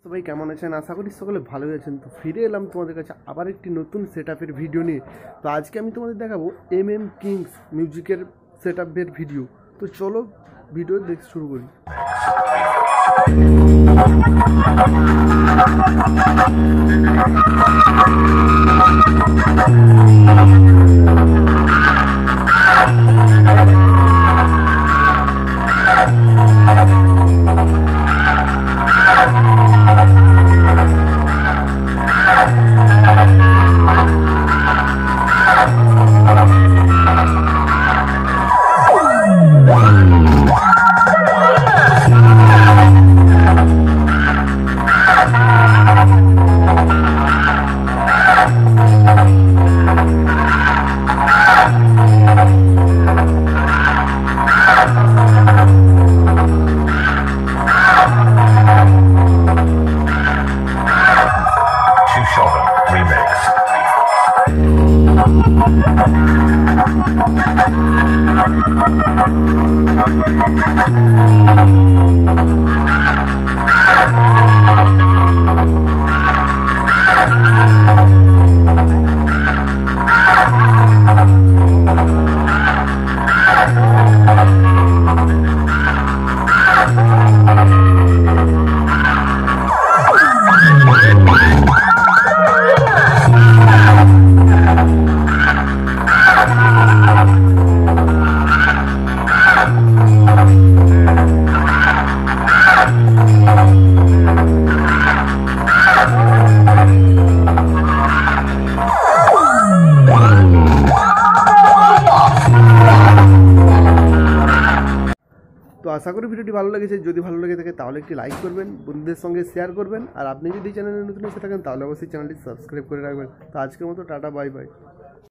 সবাই কেমন আছেন? আশা করি সকলে ভালোই আছেন। তো ফিরে এলাম তোমাদের কাছে আবার একটি নতুন সেটআপের ভিডিও নিয়ে। তো আজকে আমি তোমাদের দেখাবো কিংস মিউজিকের সেটআপের ভিডিও। তো চলো ভিডিও দেখতে শুরু করি। তো আশা করি ভিডিওটি ভালো লেগেছে। যদি ভালো লেগে থাকে তাহলে একটি লাইক করবেন, বন্ধুদের সঙ্গে শেয়ার করবেন, আর আপনি যদি চ্যানেলে নতুন এসে থাকেন তাহলে অবশ্যই চ্যানেলটি সাবস্ক্রাইব করে রাখবেন। তো আজকের মতো টাটা, বাই বাই।